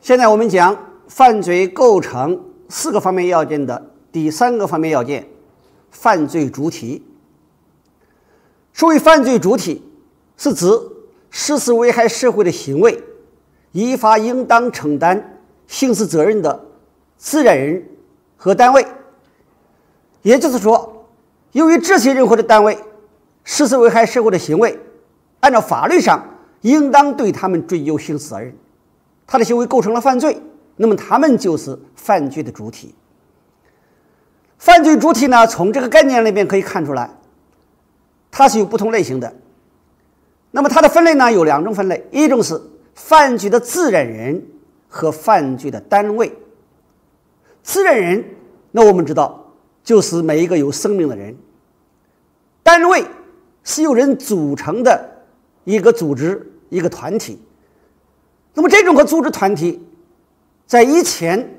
现在我们讲犯罪构成4个方面要件的第3个方面要件：犯罪主体。所谓犯罪主体，是指实施危害社会的行为，依法应当承担刑事责任的自然人和单位。也就是说，由于这些人或者单位实施危害社会的行为，按照法律上应当对他们追究刑事责任，他的行为构成了犯罪，那么他们就是犯罪的主体。犯罪主体呢，从这个概念里面可以看出来，它是有不同类型的。那么它的分类呢，有2种分类，一种是犯罪的自然人和犯罪的单位。自然人，那我们知道就是每一个有生命的人。单位是由人组成的一个组织、一个团体。那么这种组织团体，在以前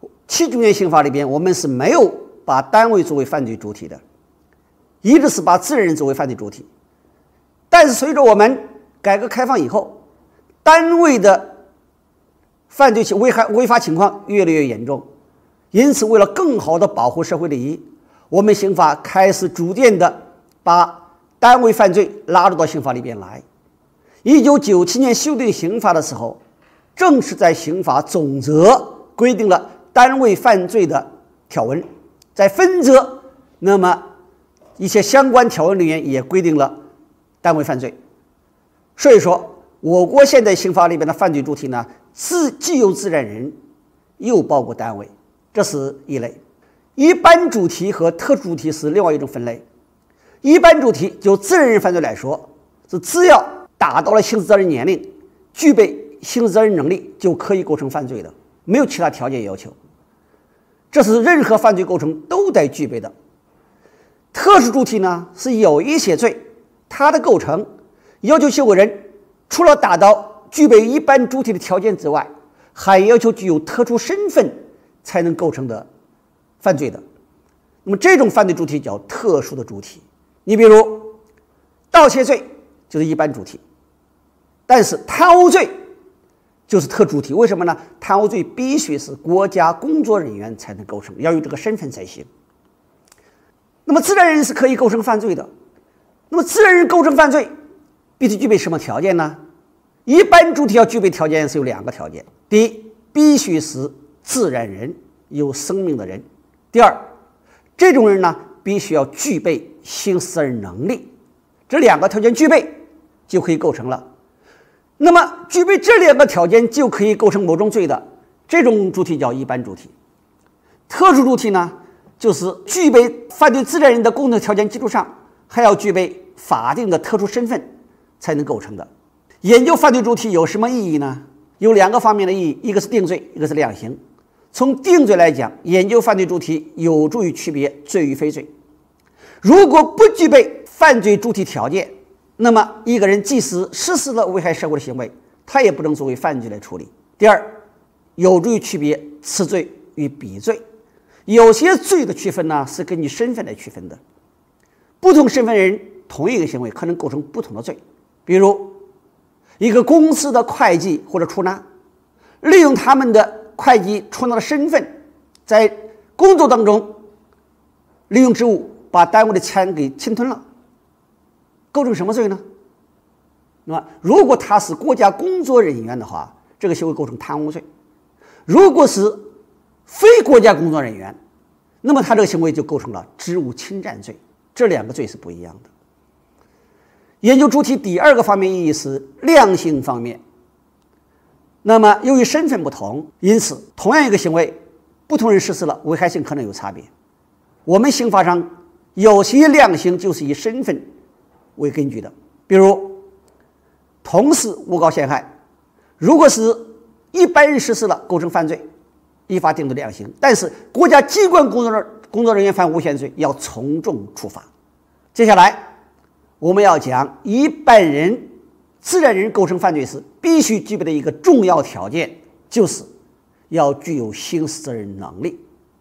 79年刑法里边，我们是没有把单位作为犯罪主体的，一直是把自然人作为犯罪主体。但是随着我们改革开放以后，单位的犯罪违法情况越来越严重，因此为了更好的保护社会利益，我们刑法开始逐渐的把单位犯罪纳入到刑法里边来。1997年修订刑法的时候，正是在刑法总则规定了单位犯罪的条文，在分则，那么一些相关条文里面也规定了单位犯罪。所以说，我国现在刑法里边的犯罪主体呢，既有自然人，又包括单位，这是一类。一般主体和特殊主体是另外一种分类。一般主体就自然人犯罪来说，是只要达到了刑事责任年龄，具备刑事责任能力，就可以构成犯罪的，没有其他条件要求，这是任何犯罪构成都得具备的。特殊主体呢，是有一些罪，它的构成要求行为人除了达到具备一般主体的条件之外，还要求具有特殊身份才能构成的犯罪的。那么这种犯罪主体叫特殊的主体。你比如盗窃罪就是一般主体，但是贪污罪就是特殊主体。为什么呢？贪污罪必须是国家工作人员才能构成，要有这个身份才行。那么自然人是可以构成犯罪的。那么自然人构成犯罪必须具备什么条件呢？一般主体要具备条件是有2个条件：第一，必须是自然人，有生命的人；第二，这种人呢，必须要具备刑事责任能力。这2个条件具备就可以构成了。那么具备这2个条件就可以构成某种罪的，这种主体叫一般主体。特殊主体呢，就是具备犯罪自然人的共同条件基础上，还要具备法定的特殊身份才能构成的。研究犯罪主体有什么意义呢？有2个方面的意义，一个是定罪，一个是量刑。从定罪来讲，研究犯罪主体有助于区别罪与非罪。如果不具备犯罪主体条件，那么一个人即使实施了危害社会的行为，他也不能作为犯罪来处理。第二，有助于区别此罪与彼罪。有些罪的区分呢，是根据身份来区分的，不同身份人同一个行为可能构成不同的罪。比如一个公司的会计或者出纳，利用他们的会计出纳的身份，在工作当中利用职务把单位的钱给侵吞了，构成什么罪呢？那么如果他是国家工作人员的话，这个行为构成贪污罪；如果是非国家工作人员，那么他这个行为就构成了职务侵占罪。这2个罪是不一样的。研究主体第2个方面意义是量刑方面。那么由于身份不同，因此同样一个行为，不同人实施了，危害性可能有差别。我们刑法上有些量刑就是以身份为根据的，比如同时诬告陷害，如果是一般人实施了，构成犯罪，依法定的量刑；但是国家机关工作人员犯诬陷罪，要从重处罚。接下来我们要讲一般人、自然人构成犯罪时必须具备的一个重要条件，就是要具有刑事责任能力。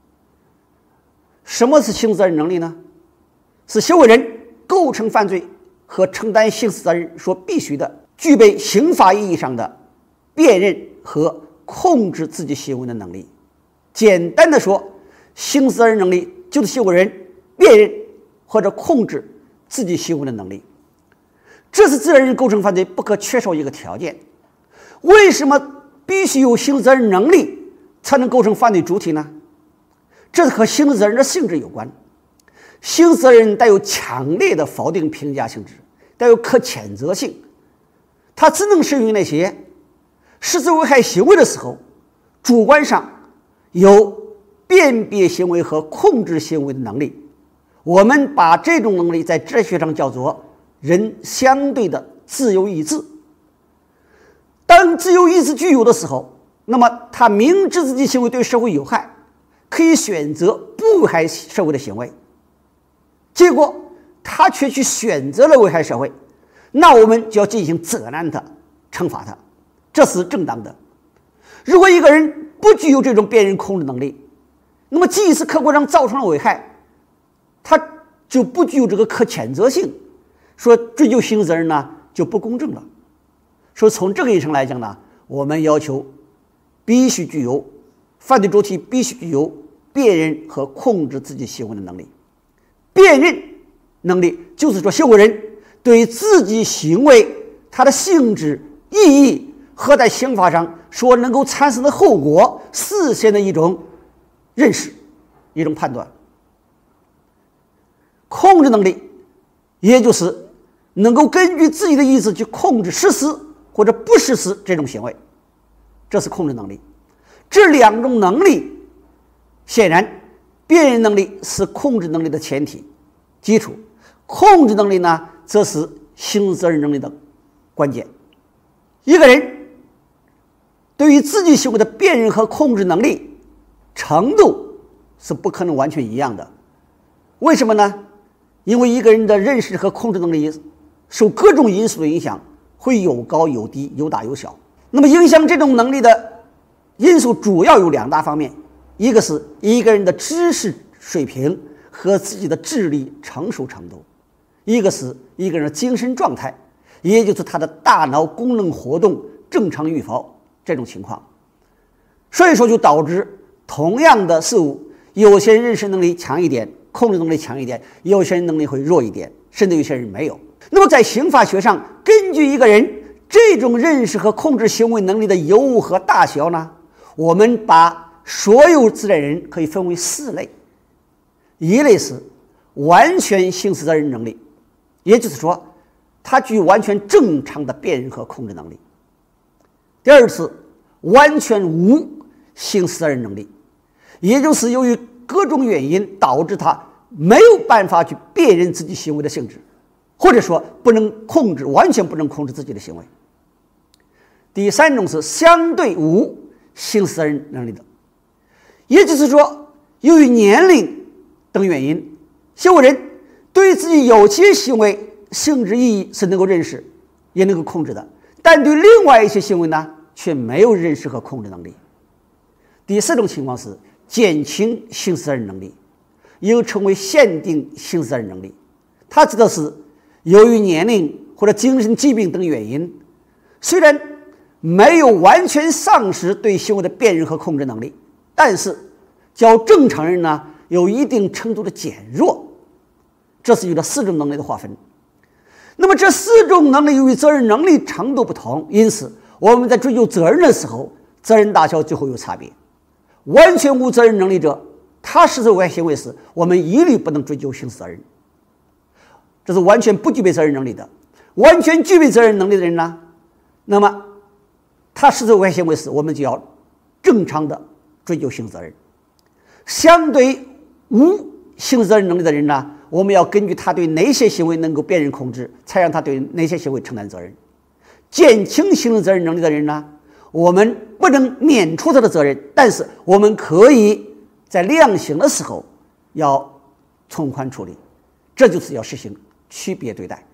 什么是刑事责任能力呢？是行为人构成犯罪和承担刑事责任所必须的，具备刑法意义上的辨认和控制自己行为的能力。简单的说，行使责任能力就是行为人辨认或者控制自己行为的能力，这是责任人构成犯罪不可缺少一个条件。为什么必须有行使责任能力才能构成犯罪主体呢？这是和行使责任的性质有关。行使责任带有强烈的否定评价性质，带有可谴责性，它只能适用于那些实施危害行为的时候主观上有辨别行为和控制行为的能力。我们把这种能力在哲学上叫做人相对的自由意志。当自由意志具有的时候，那么他明知自己行为对社会有害，可以选择不危害社会的行为，结果他却去选择了危害社会，那我们就要进行责难他，惩罚他，这是正当的。如果一个人不具有这种辨认控制能力，那么即使客观上造成了危害，他就不具有这个可谴责性，说追究刑事责任呢就不公正了。所以从这个意义上来讲呢，我们要求必须具有犯罪主体必须具有辨认和控制自己行为的能力。辨认能力就是说，行为人对自己行为它的性质、意义和在刑法上所能够产生的后果事先的一种认识、一种判断。控制能力也就是能够根据自己的意志去控制实施或者不实施这种行为，这是控制能力。这两种能力显然，辨认能力是控制能力的前提基础，控制能力呢则是刑事责任能力的关键。一个人对于自己行为的辨认和控制能力程度是不可能完全一样的。为什么呢？因为一个人的认识和控制能力受各种因素的影响，会有高有低，有大有小。那么影响这种能力的因素主要有两大方面，一个是一个人的知识水平和自己的智力成熟程度，一个是一个人的精神状态，也就是他的大脑功能活动正常与否这种情况。所以说就导致同样的事物，有些人认识能力强一点，控制能力强一点，有些人能力会弱一点，甚至有些人没有。那么在刑法学上，根据一个人这种认识和控制行为能力的优恶和大小呢，我们把所有自然人可以分为4类。一类是完全刑事责任能力，也就是说他具有完全正常的辨认和控制能力。第二是完全无刑事责任能力，也就是由于各种原因导致他没有办法去辨认自己行为的性质，或者说不能控制，完全不能控制自己的行为。第三种是相对无刑事责任能力的，也就是说由于年龄等原因，行为人对自己有些行为性质意义是能够认识也能够控制的，但对另外一些行为呢却没有认识和控制能力。第四种情况是减轻刑事责任能力，又称为限定刑事责任能力。它指的是由于年龄或者精神疾病等原因，虽然没有完全丧失对行为的辨认和控制能力，但是较正常人呢有一定程度的减弱。这是有了4种能力的划分。那么这4种能力由于责任能力程度不同，因此我们在追究责任的时候，责任大小就会有差别。完全无责任能力者，他实施危害行为时，我们一律不能追究刑事责任，这是完全不具备责任能力的。完全具备责任能力的人呢，那么他实施危害行为时，我们就要正常的追究刑事责任。相对无刑事责任能力的人呢，我们要根据他对哪些行为能够辨认控制，才让他对哪些行为承担责任。减轻刑事责任能力的人呢，我们不能免除他的责任，但是我们可以在量刑的时候要从宽处理，这就是要实行区别对待。